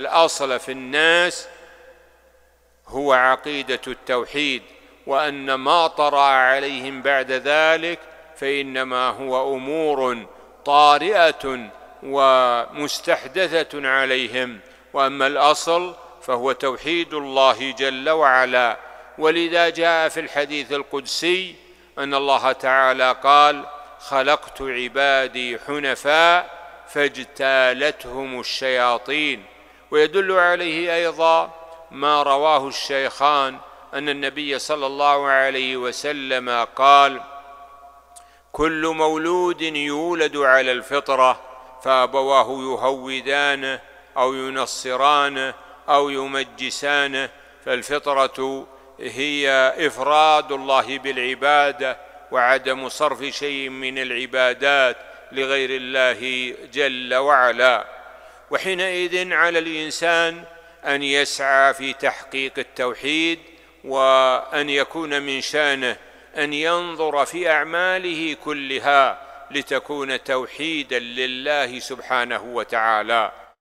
الأصل في الناس هو عقيدة التوحيد، وأن ما طرأ عليهم بعد ذلك فإنما هو أمور طارئة ومستحدثة عليهم، وأما الأصل فهو توحيد الله جل وعلا. ولذا جاء في الحديث القدسي أن الله تعالى قال: خلقت عبادي حنفاء فاجتالتهم الشياطين. ويدل عليه أيضا ما رواه الشيخان أن النبي صلى الله عليه وسلم قال: كل مولود يولد على الفطرة فأبواه يهودانه أو ينصرانه أو يمجسانه، فالفطرة هي إفراد الله بالعبادة وعدم صرف شيء من العبادات لغير الله جل وعلا. وحينئذ على الإنسان أن يسعى في تحقيق التوحيد، وأن يكون من شأنه أن ينظر في أعماله كلها لتكون توحيدا لله سبحانه وتعالى.